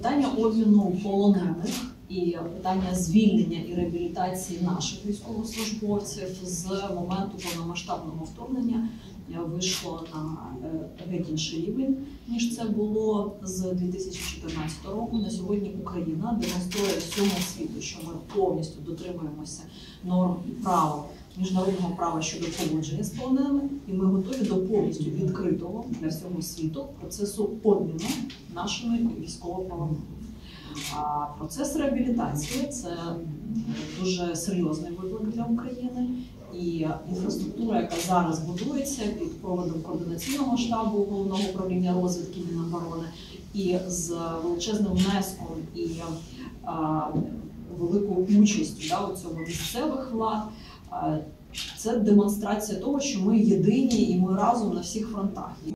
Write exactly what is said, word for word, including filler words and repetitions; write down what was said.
Питання обміну полонених і питання звільнення і реабілітації наших військовослужбовців з моменту повномасштабного вторгнення вийшло на геть інший рівень, ніж це було з дві тисячі чотирнадцятого року. На сьогодні Україна демонструє всьому світу, що ми повністю дотримуємося норм і права, міжнародного права щодо поводження з полоненими, і ми готові до повністю відкритого для всього світу процесу обміну нашими військовополоненими. А процес реабілітації – це дуже серйозний виклик для України. І інфраструктура, яка зараз будується під проводом координаційного штабу Головного управління розвідки Міноборони, і з величезним внеском і а, великою участю да, у цьому місцевих влад, а, це демонстрація того, що ми єдині і ми разом на всіх фронтах.